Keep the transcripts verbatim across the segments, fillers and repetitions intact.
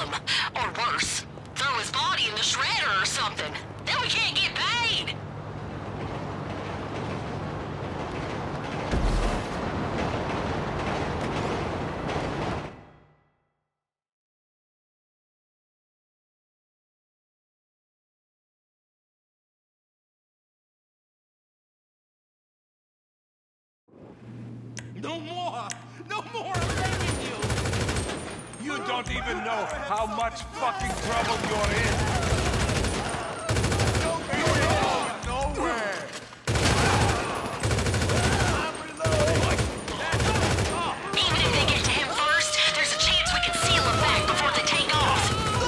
him. Or worse, throw his body in the shredder or something. Then we can't get paid. No more! No more! I'm begging you! You don't even know how much fucking trouble you're in! Don't be going nowhere! I'm reloading! Even if they get to him first, there's a chance we can seal him back before they take off.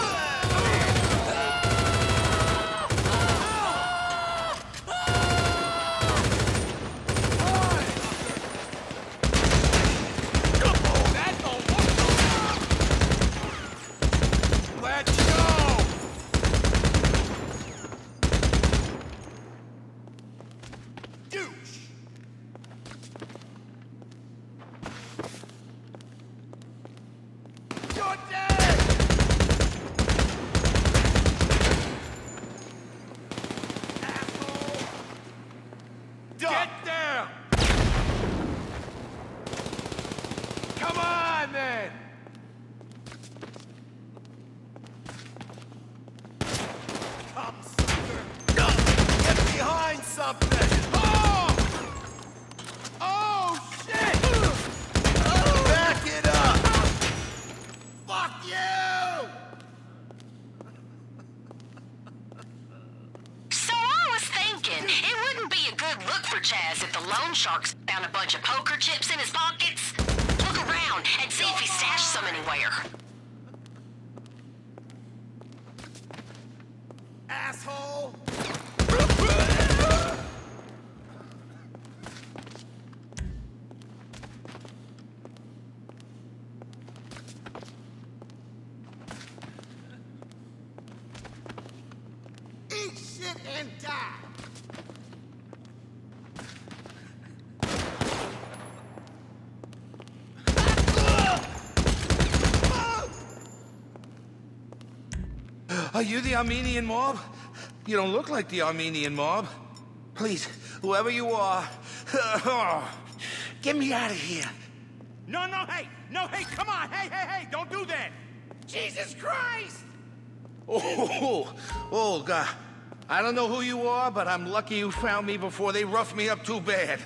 Get down! Come on, then! Come, sucker! Get behind something! Oh! Oh, shit! Back it up! Fuck you! So I was thinking, it wouldn't be a good look for Chaz if the loan sharks found a bunch of poker chips in his pockets. Look around and see if he stashed some anywhere. Asshole! Eat shit and die! Are you the Armenian mob? You don't look like the Armenian mob. Please, whoever you are, get me out of here. No, no, hey! No, hey, come on! Hey, hey, hey! Don't do that! Jesus Christ! Oh, oh, God. I don't know who you are, but I'm lucky you found me before they roughed me up too bad.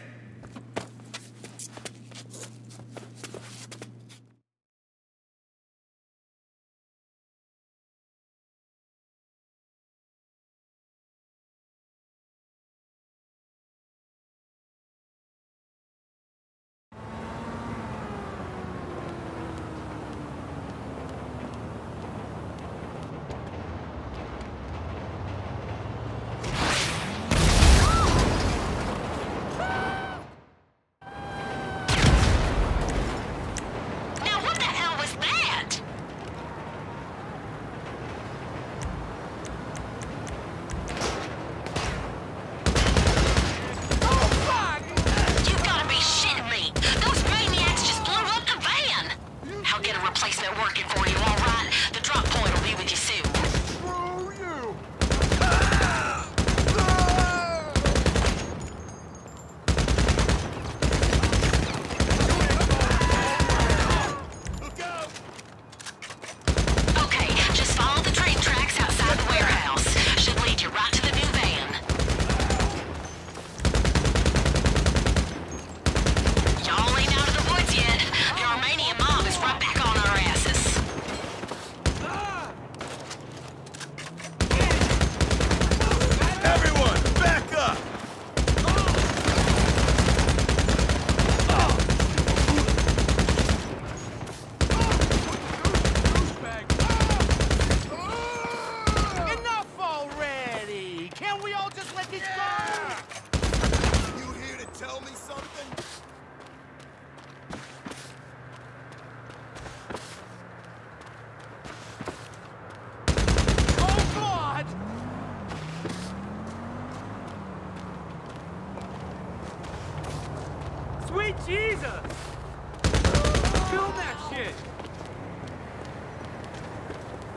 Sweet Jesus! Kill that shit!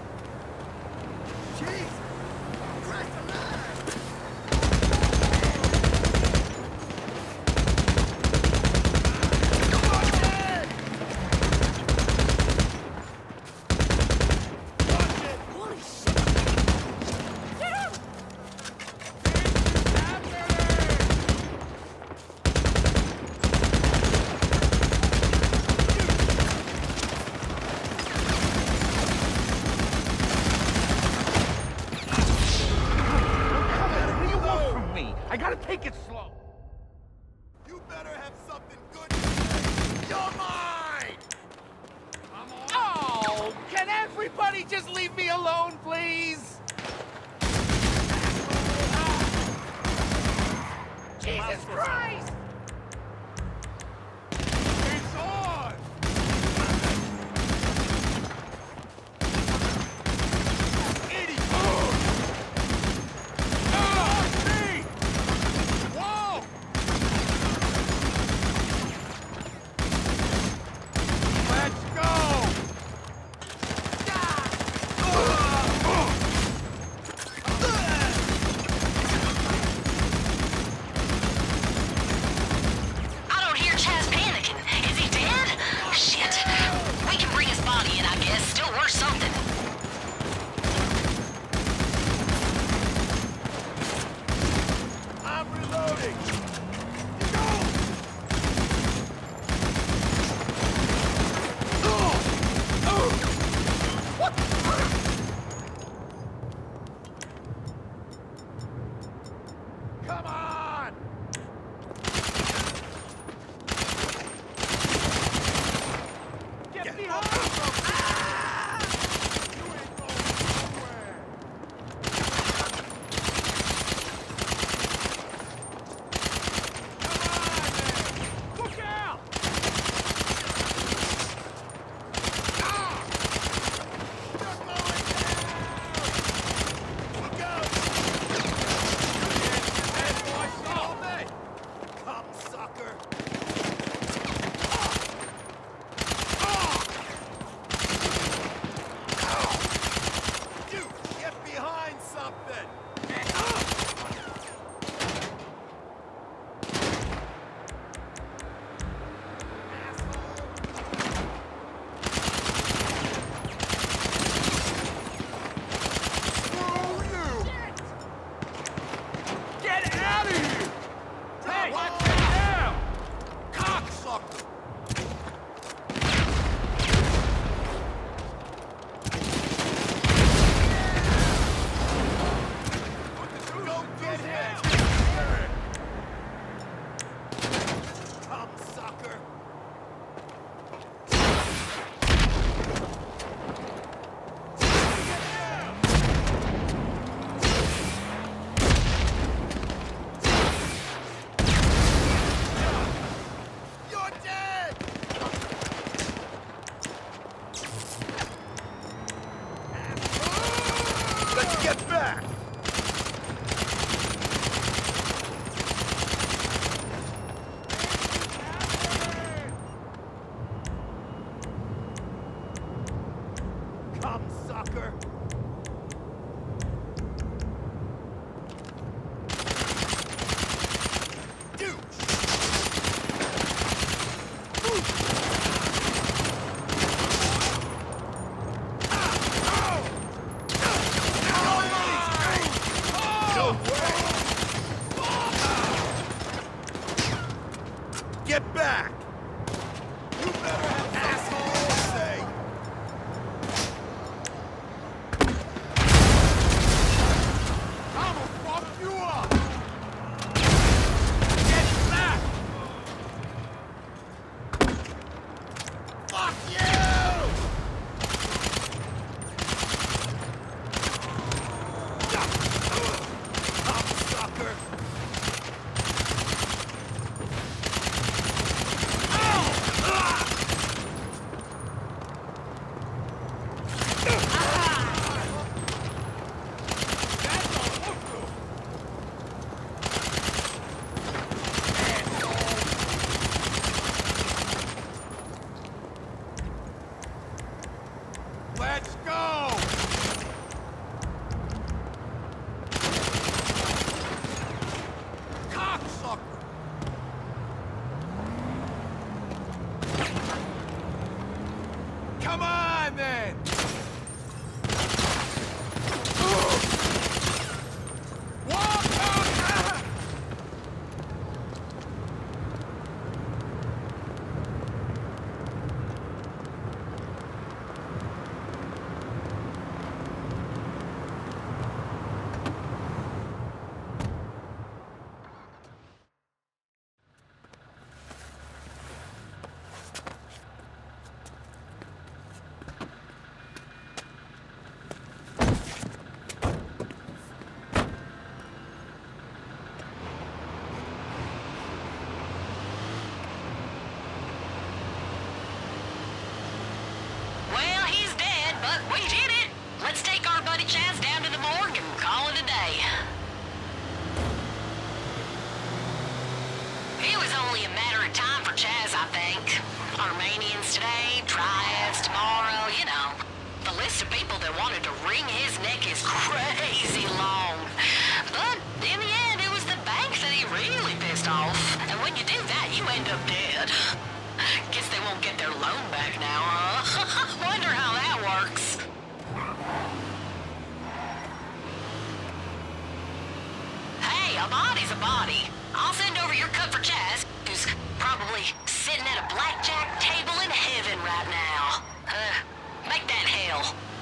you just leave me alone, please? Jesus Christ! It's on! Idiot! Ah, me! Whoa! Let's go! I don't hear Chaz panicking. Is he dead? Shit. We can bring his body in, I guess. Still worth something. I'm reloading! Come on! Get behind them! Ah! You ain't going nowhere! Come on, man! Look out! Ah! They're going down! Look out! Head boy, all day! Come, sucker! Dude, get behind something! Screw you! Get out of here! Hey, watch it down! Cocksucker! Go get him! Come, sucker! Get down! You're dead! Let's get back! Come, sucker! Dude! Get back! You better have asshole say! I'ma fuck you up! Get back! Fuck you! Come, sucker! Let's go! Cocksucker! Come on, then! Walk out! but we did it. Let's take our buddy Chaz down to the morgue and call it a day. It was only a matter of time for Chaz, I think. Armenians today, Triads tomorrow, you know. The list of people that wanted to wring his neck is crazy long. But in the end, it was the bank that he really pissed off. And when you do that, you end up dead. Guess they won't get their loan back now, huh? Wonder how that works. Hey, a body's a body. I'll send over your cut for Chaz, who's probably sitting at a blackjack table in heaven right now. Uh, make that hell.